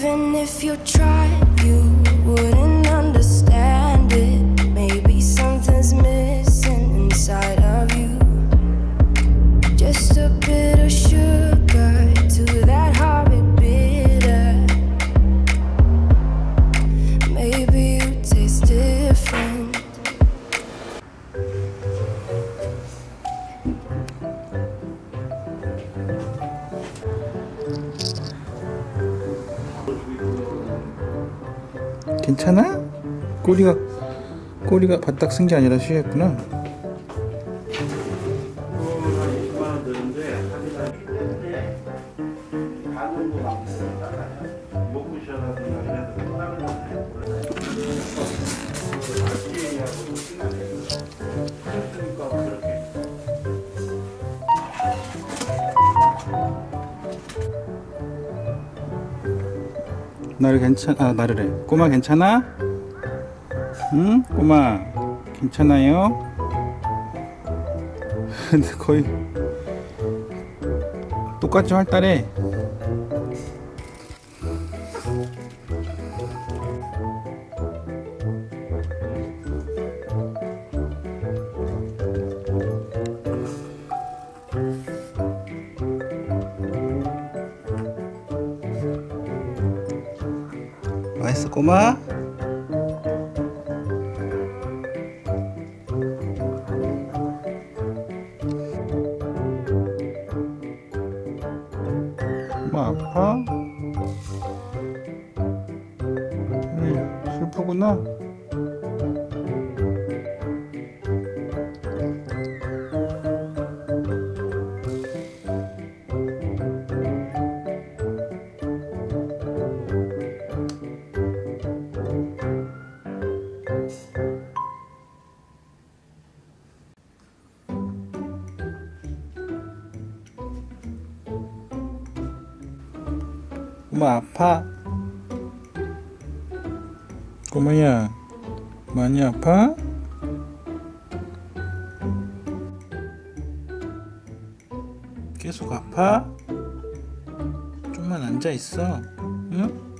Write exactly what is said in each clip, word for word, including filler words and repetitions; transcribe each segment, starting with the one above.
Even if you tried, you wouldn't understand it. Maybe something's missing inside of you. Just a bit of sugar to that horrid bitter. Maybe you taste different. 괜찮아? 꼬리가 꼬리가 바닥 쓴 게 아니라 쉬었구나. 나를 괜찮 아 나를래. 꼬마 괜찮아? 응? 꼬마 괜찮아요? 근데 거의 똑같이 활달해. 맛있어 꼬마? 엄마 아파? 응, 슬프구나. 엄마 아파? 꼬마야 많이 아파? 계속 아파? 좀만 앉아있어. 응?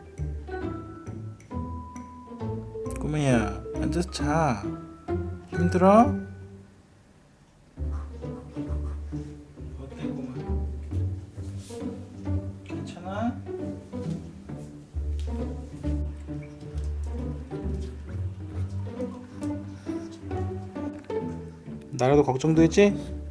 꼬마야 앉아서 자. 힘들어? 어때 꼬마? 괜찮아? 나라도 걱정되지?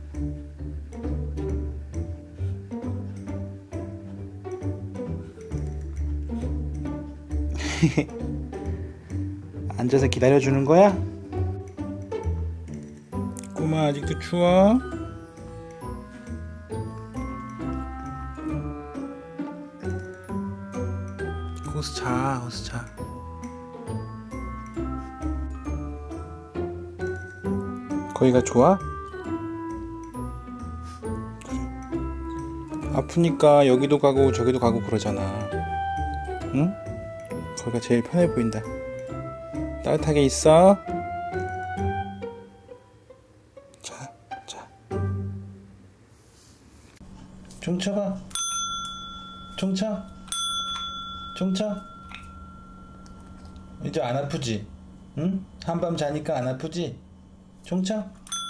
앉아서 기다려주는 거야? 꼬마 아직도 추워? 어서 자, 어서 자. 거기가 좋아? 아프니까 여기도 가고 저기도 가고 그러잖아. 응? 거기가 제일 편해 보인다. 따뜻하게 있어. 자, 자. 종 쳐봐. 종 쳐. 종 쳐. 이제 안 아프지? 응? 한밤 자니까 안 아프지? 종 쳐.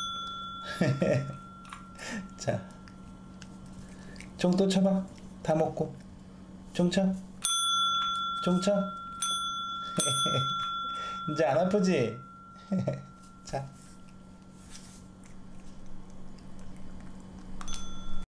자, 종 또 쳐봐. 다 먹고. 종 쳐. 종 쳐. 이제 안 아프지? 자.